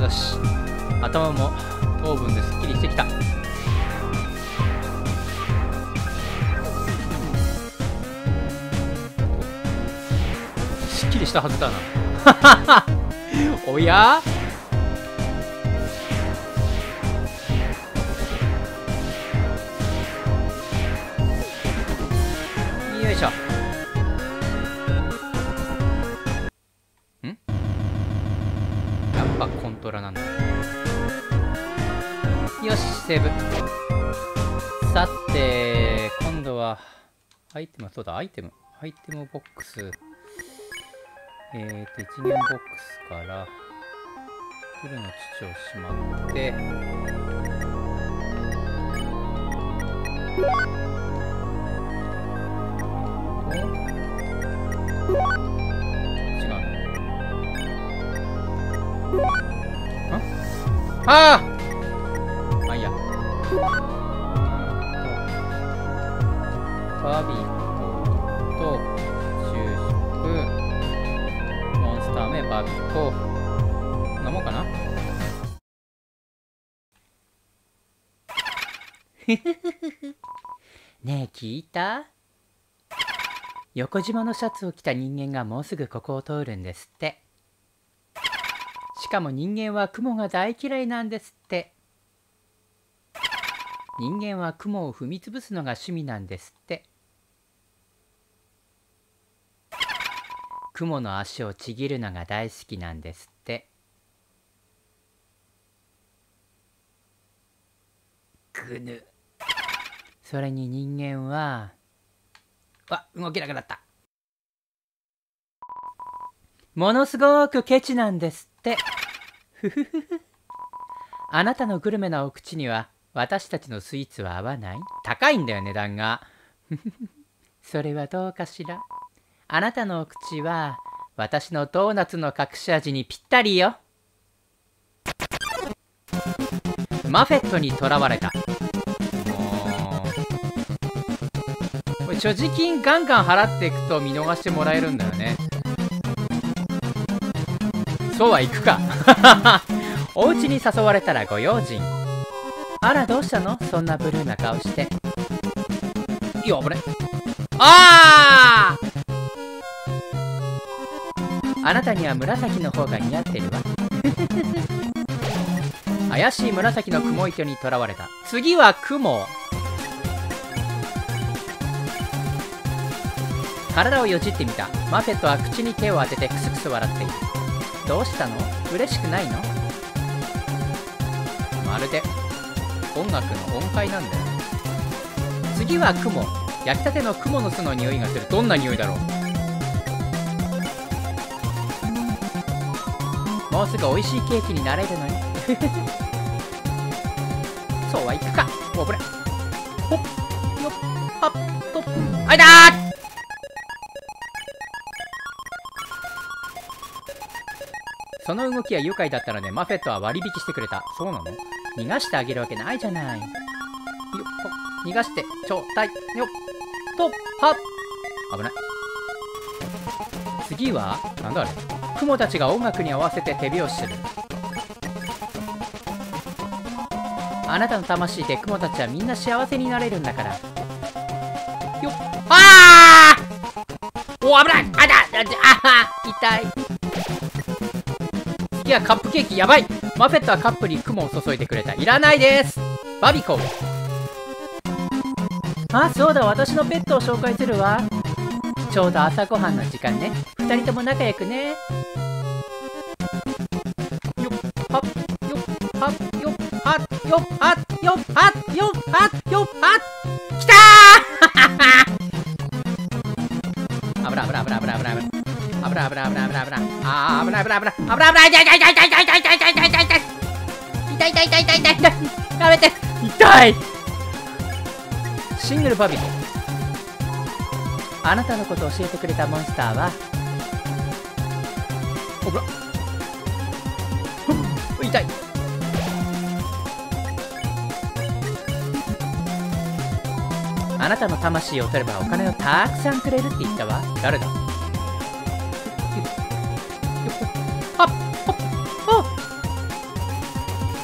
よし、頭も糖分ですっきりしてきた。すっきりしたはずだな。おや、よいしょ。やっぱコントラなんだ。よし、セーブ。さて今度はアイテム、そうだ、アイテムボックス、一元ボックスからフルの父をしまって、違うの。ああ、まあいいや。バビコと収縮、モンスター名バビコ、こんなもんかな。ねえ、聞いた？横縞のシャツを着た人間がもうすぐここを通るんですって。しかも人間は雲が大嫌いなんですって。人間は雲を踏みつぶすのが趣味なんですって。雲の足をちぎるのが大好きなんですって。ぐぬ。それに人間は、動けなくなった。ものすごくケチなんですって。ふふふふ。あなたのグルメなお口には私たちのスイーツは合わない？高いんだよ、値段が。それはどうかしら。あなたのお口は私のドーナツの隠し味にぴったりよ。マフェットにとらわれた。これ所持金ガンガン払っていくと見逃してもらえるんだよね。そうはいくか。お家に誘われたらご用心。あら、どうしたの？そんなブルーな顔して。いや、危ね。あなたには紫の方が似合ってるわ。怪しい紫の雲糸にとらわれた。次は雲。体をよじってみた。マフェットは口に手を当ててクスクス笑っている。どうしたの？嬉しくないの？まるで音楽の音階なんだよ。次は雲。焼きたての雲の巣の匂いがする。どんな匂いだろう。もうすぐ美味しいケーキになれるのに。そうはいくか。おぶれ。ほっよっはっとっ。あいだー。その動きは愉快だったのでマフェットは割引してくれた。そうなの？逃がしてあげるわけないじゃない。よっと逃がしてちょうだい。よっとはっ。危ない。次はなんだあれ。雲たちが音楽に合わせて手拍子する。あなたの魂で雲たちはみんな幸せになれるんだから。よっ。あー、お、危ない。あだ痛い。次はカップケーキ。やばい。マフェットはカップに雲を注いでくれた。いらないです。バビコ。あ、そうだ、私のペットを紹介するわ。ちょうど朝ごはんの時間ね。二人とも仲良くね。よっはっよっはっよっはっよっはっよっはっよっはっよっはっ。きたー。危ない危ない危ない危ない危ない危ない危ない危ない危ない危ない危ない危ない危ない危ない危ない危ない危ない痛い。やめて。痛い。シングルバビコ。あなたのことを教えてくれたモンスターはおぶら痛い。あなたの魂を取ればお金をたくさんくれるって言ったわ。誰だ？はっはっはっ。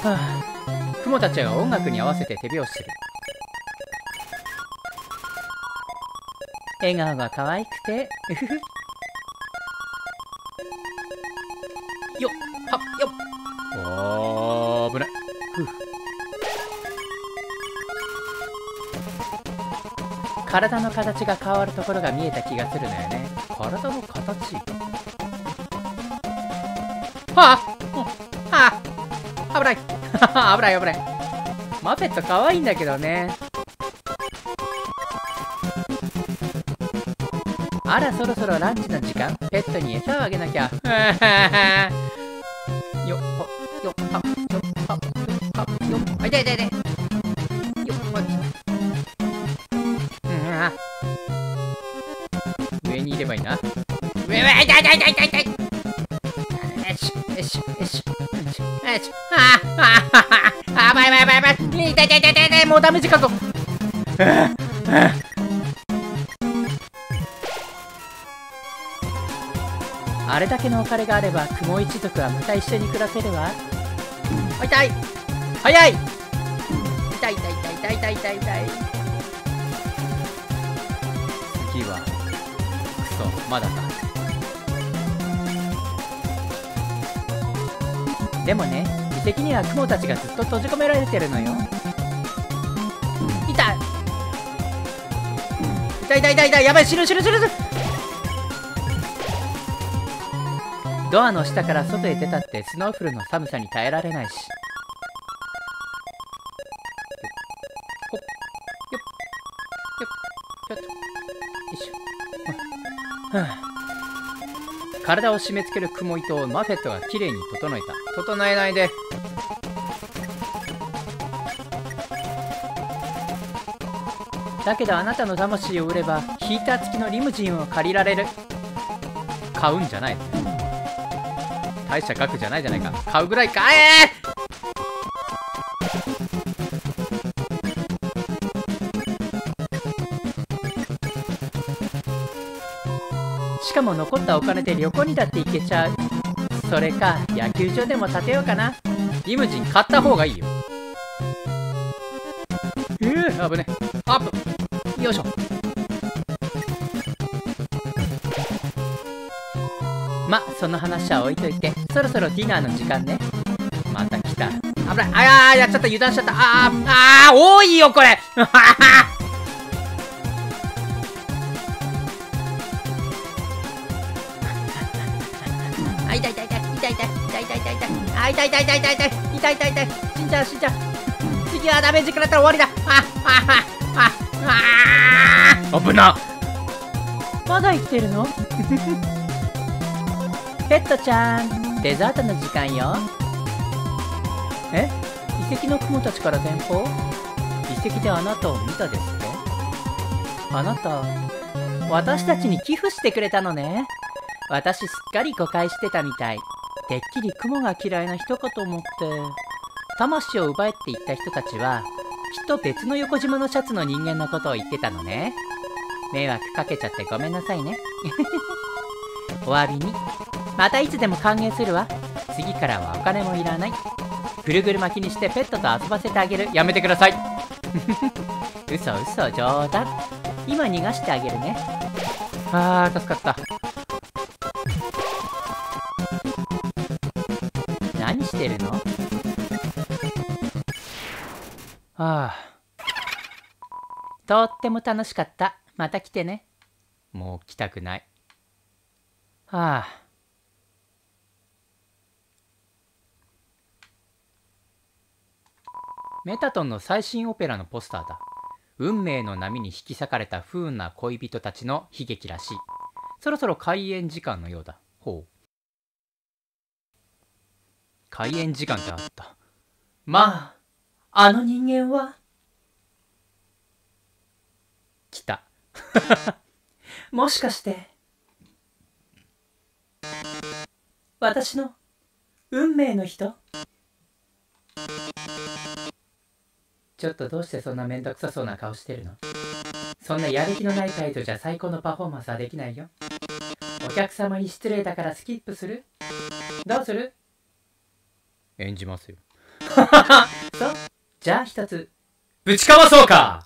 はあ、雲たちは音楽に合わせて手拍子する。笑顔が可愛くてうふふ。よっはっよっ。おー危ない。ふう。体の形が変わるところが見えた気がするのよね。体の形。はあ、危ない危ない危ない。マペット可愛いんだけどね。あら、そろそろランチの時間。ペットに餌をあげなきゃ。よっほよっはよっはよっはよっ。あ、痛い痛い痛い。よっほっ。上にいればいいな。痛い痛い痛い痛い痛い痛い。よしよしよしよし。あばいばいばいばい。痛い痛い痛い痛い痛い。もうダメージ確保。あれだけのお金があれば雲一族はまた一緒に暮らせるわ。痛い早い。痛い痛い痛い痛い痛い痛い痛い。次はクソまだか。でもね、遺跡には雲たちがずっと閉じ込められてるのよ。痛い痛い痛い痛い痛い。やばい、死ぬ死ぬ死ぬ死ぬ。ドアの下から外へ出たってスノーフルの寒さに耐えられないし。ほっよっよっよっよいしょ。はあ、体を締め付ける雲糸をマフェットがきれいに整えた。整えないで。だけどあなたの魂を売ればヒーター付きのリムジンを借りられる。買うんじゃないの。大した額じゃないじゃないか。買うぐらいか。しかも残ったお金で旅行にだって行けちゃう。それか野球場でも建てようかな。リムジン買った方がいいよ。危ね。アップ。よいしょ。ま、その話は置いといて、そろそろディナーの時間ね。また来た。危ない。やっちゃった。油断しちゃった。多いよこれ。痛い痛い痛い痛い痛い痛い痛い痛い痛い痛い痛い痛い痛い痛い痛い痛い痛い痛い。死んじゃう死んじゃう。次はダメージ食らったら終わりだ。危な。まだ生きてるの？ペットちゃん、デザートの時間よ。え？遺跡の雲たちから電報？遺跡であなたを見たですって？あなた、私たちに寄付してくれたのね。私すっかり誤解してたみたい。てっきり雲が嫌いな人かと思って。魂を奪えって言った人たちは、きっと別の横縞のシャツの人間のことを言ってたのね。迷惑かけちゃってごめんなさいね。お詫びに。またいつでも歓迎するわ。次からはお金もいらない。ぐるぐる巻きにしてペットと遊ばせてあげる。やめてください。嘘嘘、冗談。今逃がしてあげるね。助かった。何してるの？とっても楽しかった。また来てね。もう来たくない。メタトンの最新オペラのポスターだ。運命の波に引き裂かれた不運な恋人たちの悲劇らしい。そろそろ開演時間のようだ。ほう。開演時間ってあった。まあ、あの人間は来た。もしかして私の運命の人？ちょっとどうしてそんなめんどくさそうな顔してるの？そんなやる気のない態度じゃ最高のパフォーマンスはできないよ。お客様に失礼だからスキップする？どうする？演じますよ。 そう、じゃあ一つぶちかまそうか。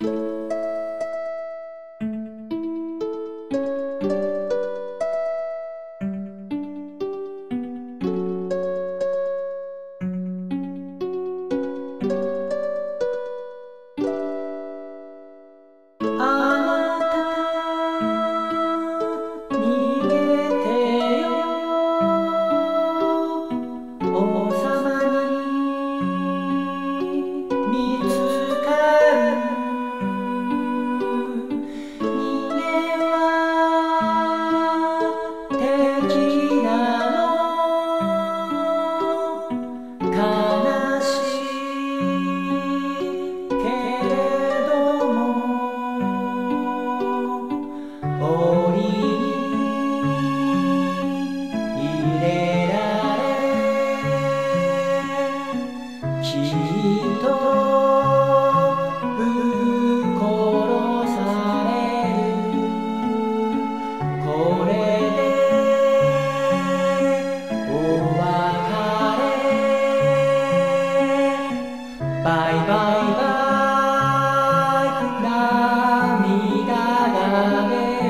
バイバイバイ、涙が出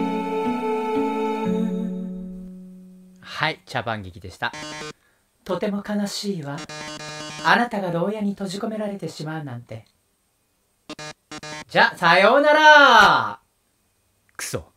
る。はい、茶番劇でした。とても悲しいわ。あなたが牢屋に閉じ込められてしまうなんて。じゃ、さようなら。くそ。